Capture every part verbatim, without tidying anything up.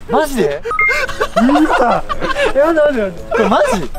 マジで？うわやだやだやだ、これマジ？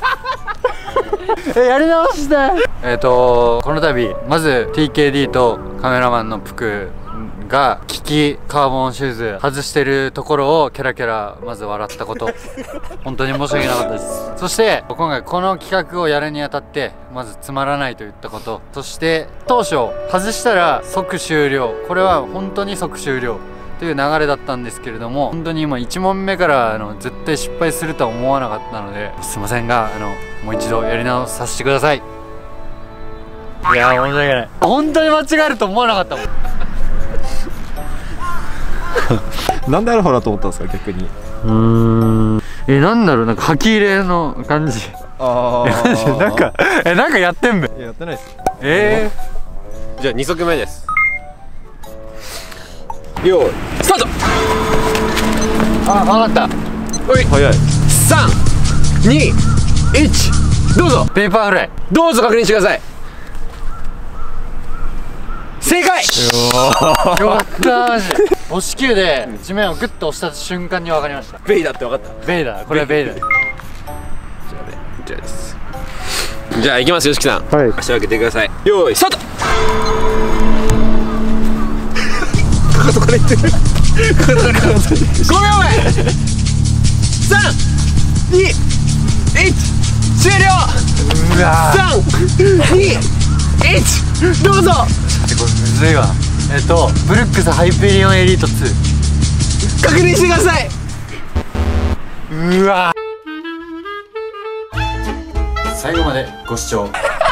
え、やり直したい。えっとこの度まず ティーケーディー とカメラマンのプクが利きカーボンシューズ外してるところをキャラキャラまず笑ったこと本当に申し訳なかったです。そして今回この企画をやるにあたってまずつまらないといったこと、そして当初外したら即終了、これは本当に即終了という流れだったんですけれども、本当に今いち問目からあの絶対失敗するとは思わなかったので、すいませんがあのもう一度やり直させてください。いやー申し訳ない、本当に間違えると思わなかったもん。 なんでアルファだと思ったんですか逆に。 うーん、え、なんだろう、なんか吐き入れの感じ。ああなんかえ、なんかやってんべ。 やってないっす。 えー、じゃあに足目です。よーいスタート。 あ、分かった。 おい早い。さんにいちどうぞ。 ペーパーフライどうぞ確認してください。正解。 よかったマジ。押し球で地面をグッと押した瞬間に分かりました。 ベイダーって分かった。 ベイダー、これはベイダー。じゃあね、こちらです。じゃあ行きますよしきさん。 はい、 足を開けてください。よーいスタート。かかとからいってる。ごびょうめさんにいち終了。 うわさんにいちどうぞ。 これむずいわ。えっとブルックスハイペリオンエリートツー確認してください。 うわ最後までご視聴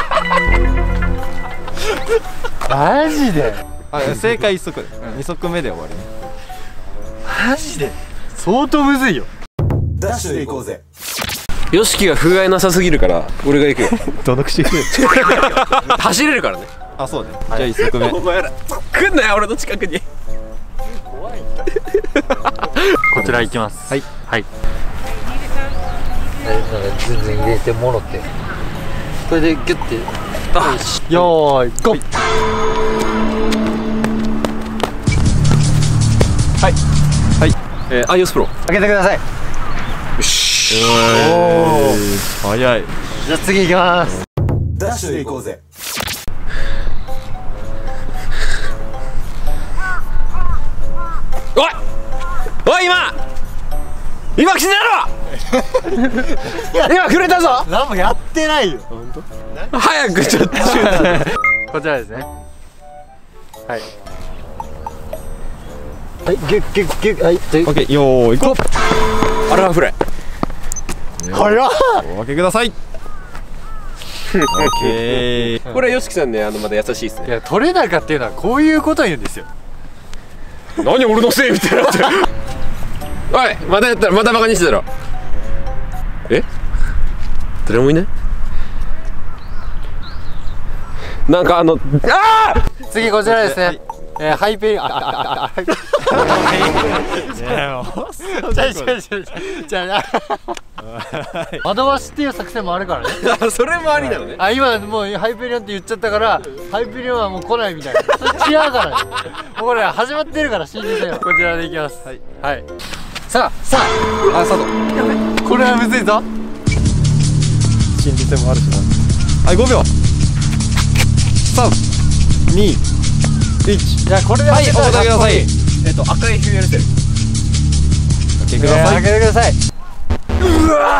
マジで。 あ、正解一足で、二足目で終わり。 マジで相当むずいよ。 ダッシュで行こうぜ。 ヨシキが風合いなさすぎるから俺が行くよ。 どの口で走れるからね。 あ、そうね。じゃあ一足目。 お前ら来んなよ俺の近くに。 怖いこちら行きます。はいはい。全然入れてもろってこれでギュッて。よーいゴー。 はいはい、えー、アイオスプロ開けてください。 よし。 おお早い。 じゃあ次行きます。 ダッシュで行こうぜ。 おいおい今今口だろ。今触れたぞ。 何もやってないよ。本当？ 早くちょっとこちらですね。はいはい、ギュッギュッギュッ。はい、オッケー、よーい、行こう。 アルファフライ。 早っ。 お開けください。オッケー。 これはヨシキさんね、あのまだ優しいですね。 いや、取れ高っていうのはこういうこと言うんですよ。 何俺のせいみたいになってる。おい、またやったらまたバカにしてたろ。え？誰もいない？なんかあの、ああ！ 次こちらですね。えー、ハイペリ、あ、あ、あ、あ、じゃあ、じゃあ、じゃあ、じゃあ、惑わしっていう作戦もあるからね。 それもありなのね。 あ、今もうハイペリオンって言っちゃったから、ハイペリオンはもう来ないみたいな。それ違うからね。もうこれ始まってるから信じてよ。こちらでいきます。はい。はい。さあ、さあ、 あ、スタート。 やべ、これはむずいぞ。 信じてもあるしな。はい、ごびょう。さん、に、いち。 じゃあこれではい、お答えください。 えっと赤いフューエルセル。 開けてください。 開けてください。うわ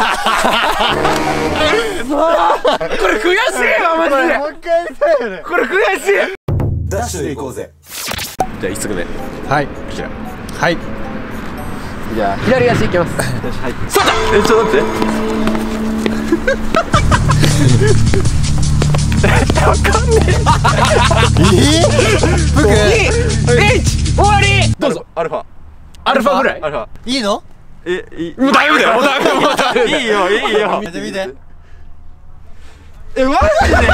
これ悔しいわマジで。 もう一回やりたいよね。 これ悔しい。 ダッシュで行こうぜ。 じゃあ一足目。 はい。 こちら。 はい。 じゃあ左足いきます。はい。そうだ。え、ちょっと待って。わかんねえ。え？に、いち、終わり。どうぞ。アルファ。アルファぐらい。アルファ。 いいの？ え、いい。 もうダメだよ。もうダメだよ。もうダメだよ。 いいよ、いいよ。 見て見て。 え、マジで？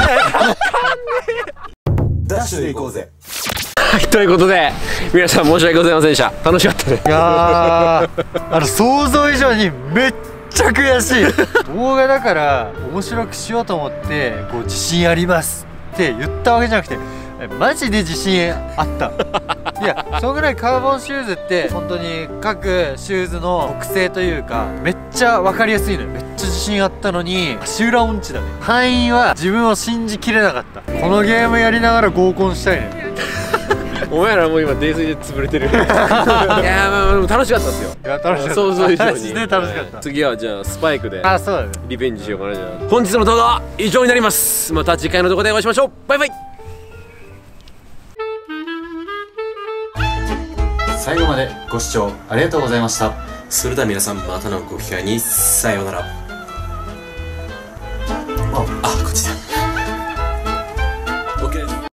ダッシュで行こうぜ。 はい、ということで皆さん申し訳ございませんでした。楽しかったね。 いやー、あの想像以上にめっちゃ悔しい。動画だから面白くしようと思ってこう自信ありますって言ったわけじゃなくて、マジで自信あった。 いやそのぐらいカーボンシューズって本当に各シューズの特性というかめっちゃ分かりやすいのよ。めっちゃ自信あったのに足裏音痴だね。範囲は自分を信じきれなかった。このゲームやりながら合コンしたいね。 お前らもう今泥酔で潰れてる。いやーまあでも楽しかったですよ。 いや楽しかった。 想像以上にマジで楽しかった。 次はじゃあスパイクであ、そうだね。 リベンジしようかな。じゃあ本日の動画は以上になります。また次回の動画でお会いしましょう。バイバイ。 最後までご視聴ありがとうございました。 それでは皆さんまたのご機会にさようなら。あ、こっちだ。